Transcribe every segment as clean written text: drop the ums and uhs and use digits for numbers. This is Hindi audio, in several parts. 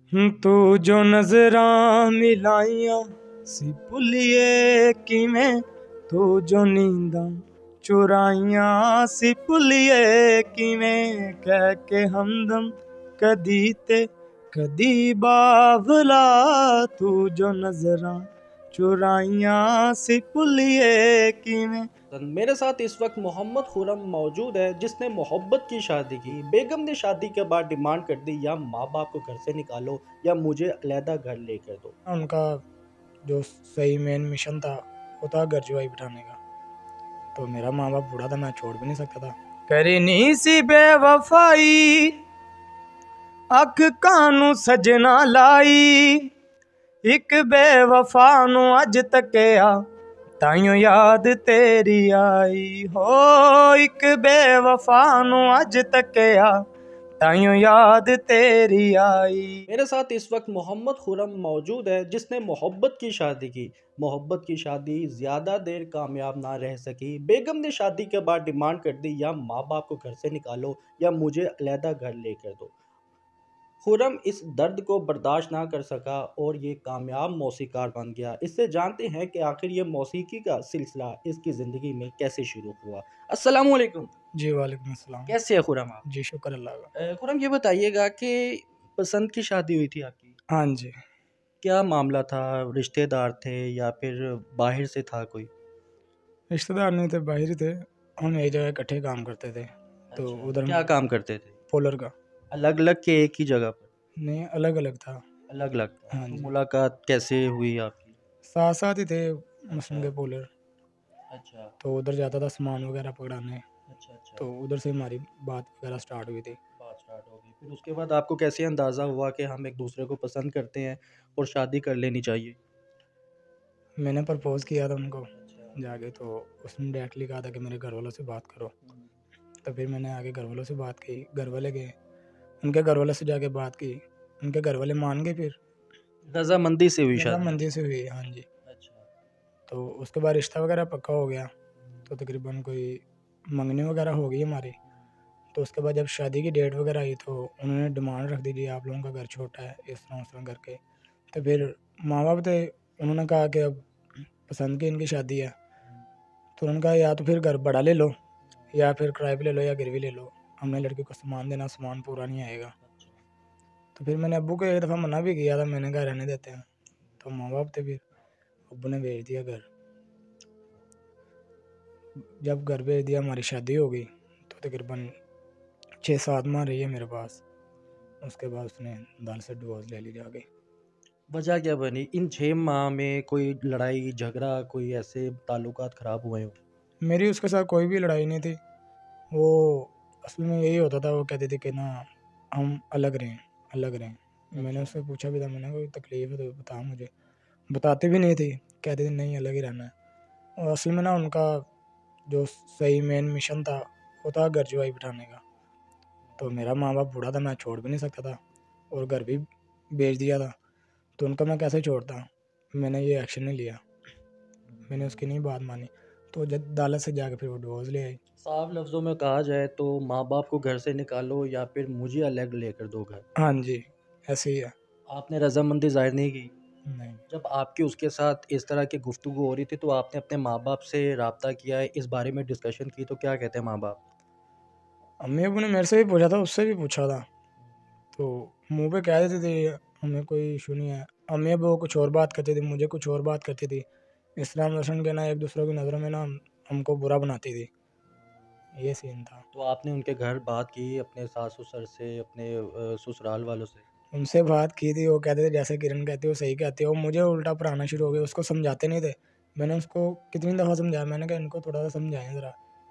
तू जो नजरां मिलाइयां सी भुलिए किवें, तू जो नींदां चुराइयां सी भुलिए किवें, कह के हमदम कदी ते कदी बावला, तू जो नजरां चुराइयां सी भुलिए किवें। मेरे साथ इस वक्त मोहम्मद खुरम मौजूद है जिसने मोहब्बत की शादी की। बेगम ने शादी के बाद डिमांड कर दी या माँ बाप को घर से निकालो या मुझे अलहदा घर लेकर दो। उनका जो सही मेन मिशन था वो था घर जुआई बिठाने का। तो मेरा माँ बाप बूढ़ा था, मैं छोड़ भी नहीं सकता था। करनी सी बेवफाई अख कानू सजना लाई, एक बेवफा नू अज तकिया ताइयों याद तेरी आई हो, एक बेवफा नू अज तकिया ताइयों याद तेरी आई। मेरे साथ इस वक्त मोहम्मद खुरम मौजूद है जिसने मोहब्बत की शादी की। मोहब्बत की शादी ज़्यादा देर कामयाब ना रह सकी। बेगम ने शादी के बाद डिमांड कर दी या माँ बाप को घर से निकालो या मुझे अलहदा घर लेकर दो। खुरम इस दर्द को बर्दाश्त ना कर सका और ये कामयाब मौसीकार बन गया। इससे जानते हैं कि आखिर ये मौसीकी का सिलसिला इसकी ज़िंदगी में कैसे शुरू हुआ। अस्सलाम वालेकुम। जी वालेकुम अस्सलाम। कैसे है खुरम आप? जी शुक्र अल्लाह का। खुरम ये बताइएगा कि पसंद की शादी हुई थी आपकी, हाँ जी। क्या मामला था? रिश्तेदार थे या फिर बाहर से था कोई? रिश्तेदार नहीं थे, बाहर ही थे। हम एक जगह इकट्ठे काम करते थे। तो अच्छा, उधर क्या काम करते थे? पोलर का। अलग अलग के एक ही जगह पर? नहीं, अलग अलग था। अलग अलग था। हाँ तो जी, मुलाकात कैसे हुई आपकी? साथ साथ ही थे अच्छा मसरूम के पोलर। अच्छा तो उधर जाता था सामान वगैरह पकड़ाने। अच्छा अच्छा। तो उधर से हमारी बात वगैरह स्टार्ट हुई थी। बात स्टार्ट हो गई, फिर उसके बाद आपको कैसे अंदाज़ा हुआ कि हम एक दूसरे को पसंद करते हैं और शादी कर लेनी चाहिए? मैंने प्रपोज़ किया था उनको अच्छा। जाके। तो उसने डायरेक्टली कहा था कि मेरे घर वालों से बात करो। तो फिर मैंने आगे घर वालों से बात की, घर वाले गए, उनके घर वालों से जाके बात की, उनके घर वाले मान गए। फिर रजामंदी से हुई शादी? रजामंदी से हुई। हाँ जी। अच्छा। तो उसके बाद रिश्ता वगैरह पक्का हो गया। तो तकरीबन कोई मंगनी वगैरह हो गई हमारी। तो उसके बाद जब शादी की डेट वगैरह आई तो उन्होंने डिमांड रख दी जी आप लोगों का घर छोटा है, इस तरह उस तरह करके। तो फिर माँ बाप थे, उन्होंने कहा कि अब पसंद की इनकी शादी है। तो उन्होंने कहा या तो फिर घर बड़ा ले लो या फिर किराए पे ले लो या गिरवी ले लो, हमने लड़की को सामान देना, सामान पूरा नहीं आएगा। तो फिर मैंने अब्बू को एक दफ़ा मना भी किया था, मैंने कहा रहने देते हैं। तो माँ बाप थे, फिर अब्बू ने भेज दिया घर। जब घर भेज दिया हमारी शादी हो गई। तो तकरीबन 6-7 माह रही है मेरे पास। उसके बाद उसने दाल से डिवोर्स ले ली जाके। वजह क्या बनी इन 6 माह में? कोई लड़ाई झगड़ा, कोई ऐसे ताल्लुकात ख़राब हुए हो? मेरी उसके साथ कोई भी लड़ाई नहीं थी। वो असल में यही होता था, वो कहती थी कि ना हम अलग रहें, अलग रहें। मैंने अच्छा। उससे पूछा भी था, मैंने कोई तकलीफ़ है तो बता मुझे। बताती भी नहीं थी, कहती थी नहीं अलग ही रहना है। और असल में ना उनका जो सही मेन मिशन था वो था घर जुआई बिठाने का। तो मेरा माँ बाप बूढ़ा था, मैं छोड़ भी नहीं सकता था और घर भी बेच दिया था। तो उनका मैं कैसे छोड़ता। मैंने ये एक्शन नहीं लिया, मैंने उसकी नहीं बात मानी। तो जब अदालत से जाके फिर वो डिवोर्स ले आई। साफ लफ्ज़ों में कहा जाए तो माँ बाप को घर से निकालो या फिर मुझे अलग लेकर दो घर। हाँ जी, ऐसे ही है। आपने रजामंदी ज़ाहिर नहीं की? नहीं, जब आपकी उसके साथ इस तरह की गुफ्तगू हो रही थी तो आपने अपने माँ बाप से रब्ता किया है, इस बारे में डिस्कशन की, तो क्या कहते हैं माँ बाप? अम्मी अबू ने मेरे से भी पूछा था, उससे भी पूछा था। तो मुंह पे कह देते थे हमें कोई इशू नहीं है। अम्मी अबू कुछ और बात करती थी, मुझे कुछ और बात करती थी। इस्लाम रोशन के ना एक दूसरे की नज़रों में ना हमको बुरा बनाती थी। ये सीन था। तो आपने उनके घर बात की अपने सास ससुर से, अपने ससुराल वालों से? उनसे बात की थी, वो कहते थे जैसे किरण कहती है वो सही कहती है। वो मुझे उल्टा पढ़ाना शुरू हो गया, उसको समझाते नहीं थे। मैंने उसको कितनी दफ़ा समझाया, मैंने कहा इनको थोड़ा सा समझाएं ज़रा।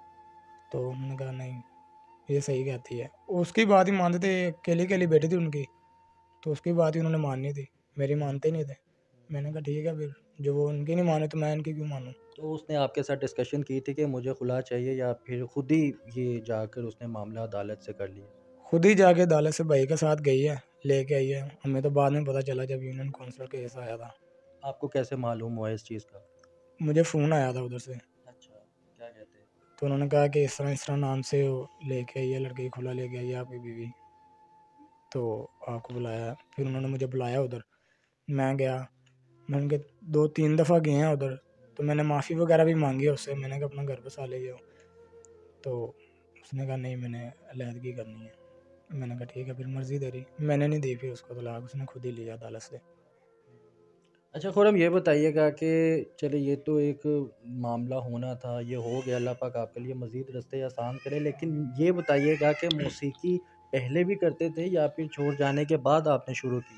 तो उन्होंने कहा नहीं ये सही कहती है। उसकी बात ही मानते थे, अकेली अकेली बेटी थी उनकी। तो उसकी बात ही उन्होंने माननी थी, मेरी मानते ही नहीं थे। मैंने कहा ठीक है, फिर जो वो उनकी नहीं माने तो मैं इनकी क्यों मानूँ। तो उसने आपके साथ डिस्कशन की थी कि मुझे खुला चाहिए या फिर खुद ही ये जाकर उसने मामला अदालत से कर लिया? खुद ही जाके अदालत से भाई के साथ गई है, लेके आई है। हमें तो बाद में पता चला जब यूनियन काउंसिल केस आया था। आपको कैसे मालूम हुआ इस चीज़ का? मुझे फ़ोन आया था उधर से। अच्छा, क्या कहते हैं? तो उन्होंने कहा कि इस तरह नाम से वो लेके आई है लड़की, खुला लेके आई है आपकी बीवी। तो आपको बुलाया, फिर उन्होंने मुझे बुलाया उधर, मैं गया, मैंने उनके 2-3 दफ़ा गए हैं उधर, तो मैंने माफ़ी वगैरह भी मांगी है उससे, मैंने कहा अपना घर बसा ले जाओ, तो उसने कहा नहीं मैंने अलहदगी करनी है। मैंने कहा ठीक है फिर मर्ज़ी तेरी, मैंने नहीं दी फिर उसको तलाक, उसने खुद ही लिया अदालत से। अच्छा खुरम, ये बताइएगा कि चलिए ये तो एक मामला होना था, ये हो गया, अल्लाह पाक आपके लिए मज़ीद रास्ते आसान करे, लेकिन ये बताइएगा कि मौसीकी पहले भी करते थे या फिर छोड़ जाने के बाद आपने शुरू की?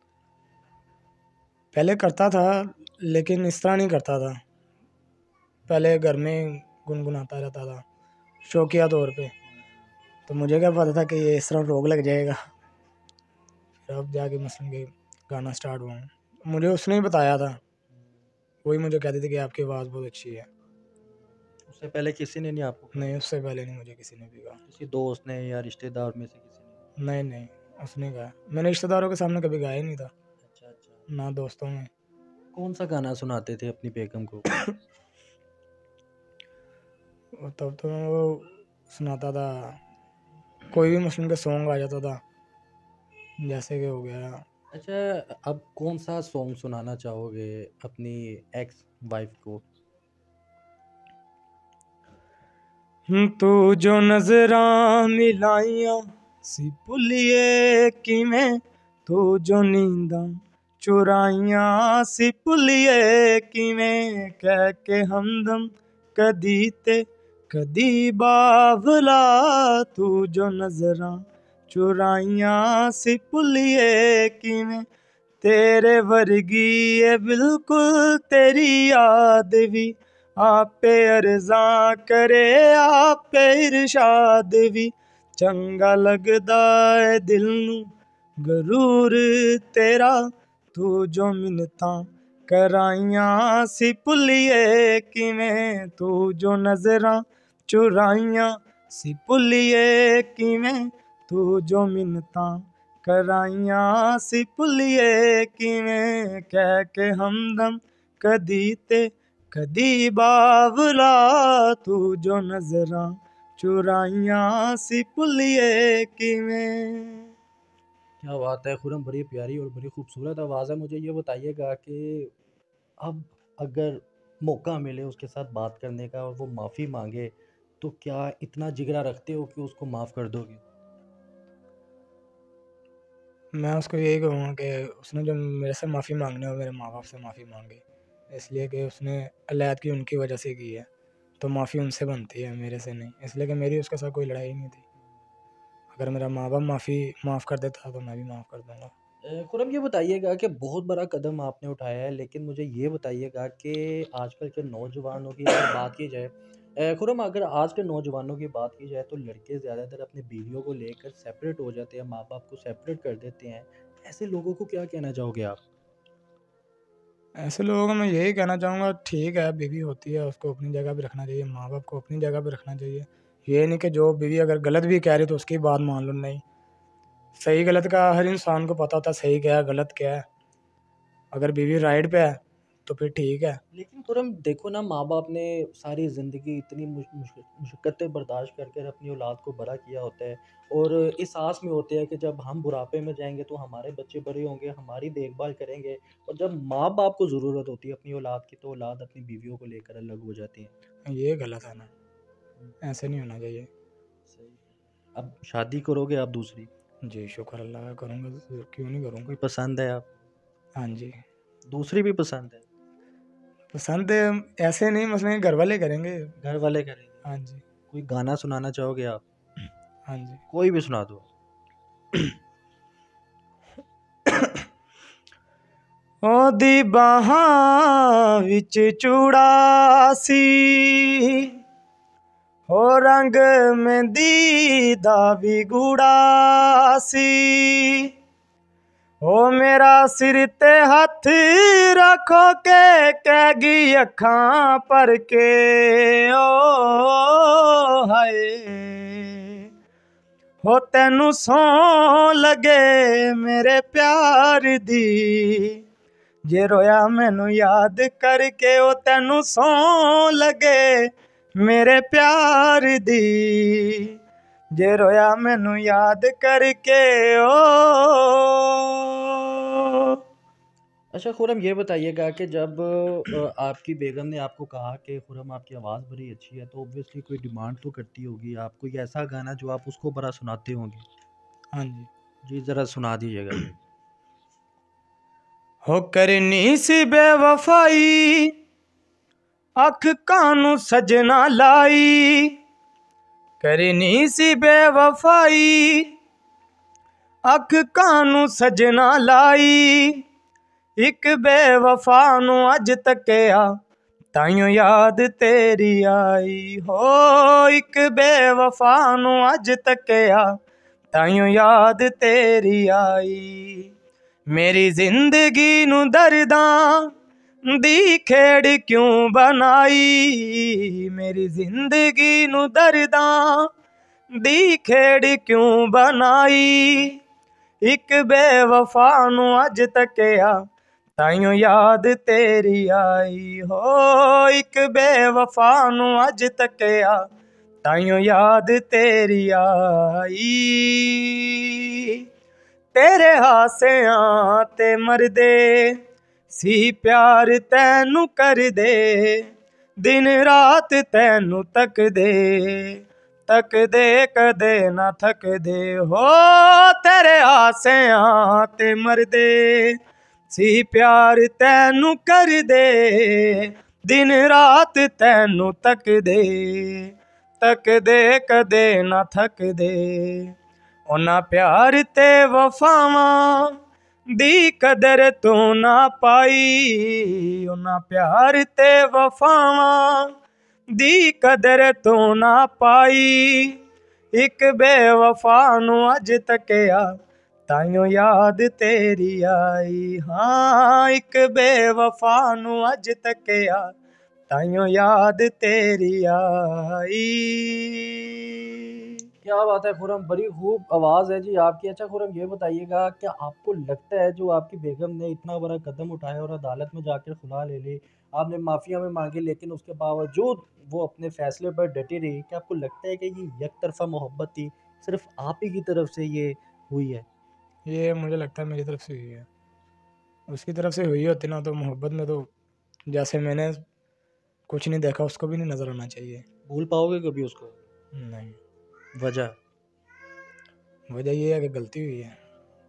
पहले करता था लेकिन इस तरह नहीं करता था, पहले घर में गुनगुनाता रहता था शौकिया तौर पे, तो मुझे क्या पता था कि ये इस तरह रोग लग जाएगा। फिर अब जाके मसलन के गाना स्टार्ट हुआ, मुझे उसने ही बताया था, वही मुझे कहते थे कि आपकी आवाज़ बहुत अच्छी है। उससे पहले किसी ने नहीं आपको कहा? नहीं उससे पहले नहीं मुझे किसी ने भी कहा। किसी दोस्त ने या रिश्तेदार में से किसी ने? नहीं नहीं, उसने कहा, मैंने रिश्तेदारों के सामने कभी गाया ही नहीं था, अच्छा अच्छा। ना दोस्तों में। कौन सा गाना सुनाते थे अपनी बेगम को? और तब तो मैं वो सुनाता था, कोई भी मुस्लिम का सॉन्ग आ जाता था, जैसे कि हो गया अच्छा, अब कौन सा सॉन्ग सुनाना चाहोगे अपनी एक्स वाइफ को? तू जो नजरां मिलाइयां सी भुलिए किवें, तू जो नींदां चुराइयां सी भुलिए किवें, कह के हमदम कदी ते कदी बावला, तू जो नजरां चुराइयां सी भुलिए किवें, तेरे वर्गी है बिल्कुल तेरी याद भी, आपे अर्जा करे आपे इरशाद भी, चंगा लगदा है दिल नू गरूर तेरा, तू जो मिन्नतां कराइयां सी भुलिए किवें, तू जो नजरां चुराइयां सी भुलिए किवें, तू जो मिन्नतां कराइयां सी भुलिए किवें, कह के हमदम कदी ते कदी बावला, तू जो नजरां चुराइयां सी भुलिए किवें। क्या बात है खुरम, बड़ी प्यारी और बड़ी खूबसूरत आवाज़ है। मुझे ये बताइएगा कि अब अगर मौका मिले उसके साथ बात करने का और वो माफ़ी मांगे, तो क्या इतना जिगरा रखते हो कि उसको माफ़ कर दोगे? मैं उसको यही कहूँगा कि उसने जो मेरे से माफ़ी मांगनी हो मेरे माँ बाप से माफ़ी मांगे, इसलिए कि उसने अलैदगी उनकी वजह से की है, तो माफ़ी उनसे बनती है मेरे से नहीं, इसलिए कि मेरी उसके साथ कोई लड़ाई नहीं थी। अगर मेरा माँ बाप माफ़ कर देता तो मैं भी माफ़ कर दूँगा। खुरम, ये बताइएगा कि बहुत बड़ा कदम आपने उठाया है, लेकिन मुझे ये बताइएगा कि आजकल के नौजवानों की अगर बात की जाए, खुरम अगर आज के नौजवानों की बात की जाए तो लड़के ज़्यादातर अपनी बीवियों को लेकर सेपरेट हो जाते हैं, माँ बाप को सेपरेट कर देते हैं। ऐसे लोगों को क्या कहना चाहोगे आप? ऐसे लोगों को मैं यही कहना चाहूँगा, ठीक है बीवी होती है उसको अपनी जगह पे रखना चाहिए, माँ बाप को अपनी जगह पे रखना चाहिए। ये नहीं कि जो बीवी अगर गलत भी कह रही तो उसकी बात मान लो, नहीं, सही गलत का हर इंसान को पता होता है, सही क्या है गलत क्या है। अगर बीवी राइट पे है तो फिर ठीक है। लेकिन खुरम देखो ना, माँ बाप ने सारी ज़िंदगी इतनी मुश्किलें बर्दाश्त कर अपनी औलाद को बड़ा किया होता है, और इस आस में होते हैं कि जब हम बुढ़ापे में जाएंगे तो हमारे बच्चे बड़े होंगे, हमारी देखभाल करेंगे, और जब माँ बाप को ज़रूरत होती है अपनी औलाद की तो औलाद अपनी बीवियों को लेकर अलग हो जाती है। ये गलत है ना, ऐसे नहीं होना चाहिए। सही। अब शादी करोगे आप दूसरी? जी शुक्र अल्लाह का, करूँगा, क्यों नहीं करूँगा। कोई पसंद है आप? हाँ जी, दूसरी भी पसंद है? पसंद ऐसे नहीं, मसलन घर वाले करेंगे। घर वाले करेंगे? हाँ जी। कोई गाना सुनाना चाहोगे आप? हाँ जी। कोई भी सुना दो। ओदी बाहां विच चूड़ा सी, हो रंग मेहंदी दा भी गूड़ा सी, ओ मेरा सिर ते हथ रखो के कैगी अखां पर के, ओ हाय हो तैनू सौ लगे मेरे प्यार दी, जे रोया मैनू याद करके, ओ तैनू सौ लगे मेरे प्यार दी, जे रोया मैनू याद करके ओ। अच्छा खुरम, ये बताइएगा कि जब आपकी बेगम ने आपको कहा कि खुरम आपकी आवाज़ बड़ी अच्छी है, तो ऑब्वियसली कोई डिमांड तो करती होगी आप, कोई ऐसा गाना जो आप उसको बड़ा सुनाते होंगे? हाँ जी। जी ज़रा सुना दीजिएगा जी। हो करनी सी बेवफाई अख कानू सजना लाई, करनी सी बेवफाई अख कानू सजना लाई, एक बेवफा नू अज तकिया ताइयों याद तेरी आई हो, एक बेवफा नू अज तकिया ताइयों याद तेरी आई, मेरी जिंदगी नू दर्दां दी खेड़ क्यों बनाई, मेरी जिंदगी नू दर्दां दी खेड़ क्यों बनाई, एक बेवफा नू अज तकिया ताइयों याद तेरी आई हो, एक बेवफा नू अज तकिया ताइयों याद तेरी आई, तेरे हासियां ते मरदे सी प्यार तैनू कर दे, दिन रात तैनू तक दे कदे ना थक दे हो, तेरे हासियां ते मरदे सी प्यार तैनू कर दे, दिन रात तैनू तक दे कदे ना थक दे, उन्ना प्यार ते वफावां दी कदर तू ना पाई, उन्ना प्यार ते वफावां दी कदर तू ना पाई, एक बेवफा नू अज तकिया ताइयों याद तेरी आई, हाँ एक बेवफा नू अज तकिया ताइयों याद तेरी आई। क्या बात है खुरम, बड़ी खूब आवाज़ है जी आपकी। अच्छा खुरम, ये बताइएगा क्या आपको लगता है जो आपकी बेगम ने इतना बड़ा कदम उठाया और अदालत में जाकर खुला ले ली, आपने माफिया में मांगी, लेकिन उसके बावजूद वो अपने फैसले पर डटी रही, क्या आपको लगता है कि ये एक तरफा मोहब्बत थी, सिर्फ आप ही की तरफ से ये हुई है? ये मुझे लगता है मेरी तरफ से हुई है, उसकी तरफ से हुई होती ना तो मोहब्बत में तो जैसे मैंने कुछ नहीं देखा उसको भी नहीं नज़र आना चाहिए। भूल पाओगे कभी उसको? नहीं, वजह? वजह ये है कि गलती हुई है,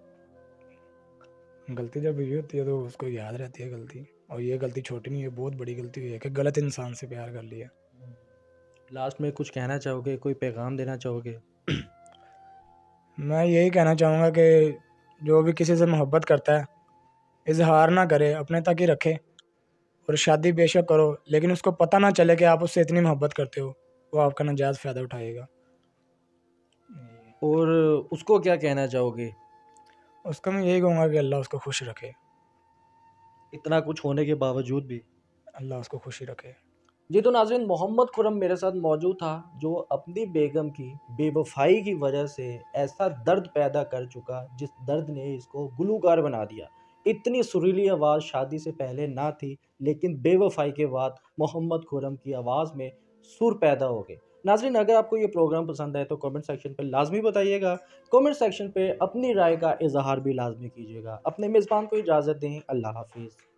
गलती जब हुई होती है तो उसको याद रहती है गलती, और ये गलती छोटी नहीं है, बहुत बड़ी गलती हुई है कि गलत इंसान से प्यार कर लिया। लास्ट में कुछ कहना चाहोगे, कोई पैगाम देना चाहोगे? मैं यही कहना चाहूँगा कि जो भी किसी से मोहब्बत करता है इजहार ना करे, अपने तक ही रखे, और शादी बेशक करो लेकिन उसको पता ना चले कि आप उससे इतनी मोहब्बत करते हो, वो आपका नाजायज़ फ़ायदा उठाएगा। और उसको क्या कहना चाहोगे? उसको मैं यही कहूँगा कि अल्लाह उसको खुश रखे, इतना कुछ होने के बावजूद भी? अल्लाह उसको खुशी रखे। जी तो नाज़रीन, मोहम्मद खुरम मेरे साथ मौजूद था, जो अपनी बेगम की बेवफाई की वजह से ऐसा दर्द पैदा कर चुका जिस दर्द ने इसको गुलूकार बना दिया। इतनी सुरीली आवाज़ शादी से पहले ना थी, लेकिन बेवफाई के बाद मोहम्मद खुरम की आवाज़ में सुर पैदा हो गए। नाज़रीन, अगर आपको ये प्रोग्राम पसंद आए तो कमेंट सेक्शन पर लाजमी बताइएगा, कमेंट सेक्शन पे अपनी राय का इजहार भी लाजमी कीजिएगा। अपने मेज़बान को इजाज़त दें, अल्लाह हाफिज़।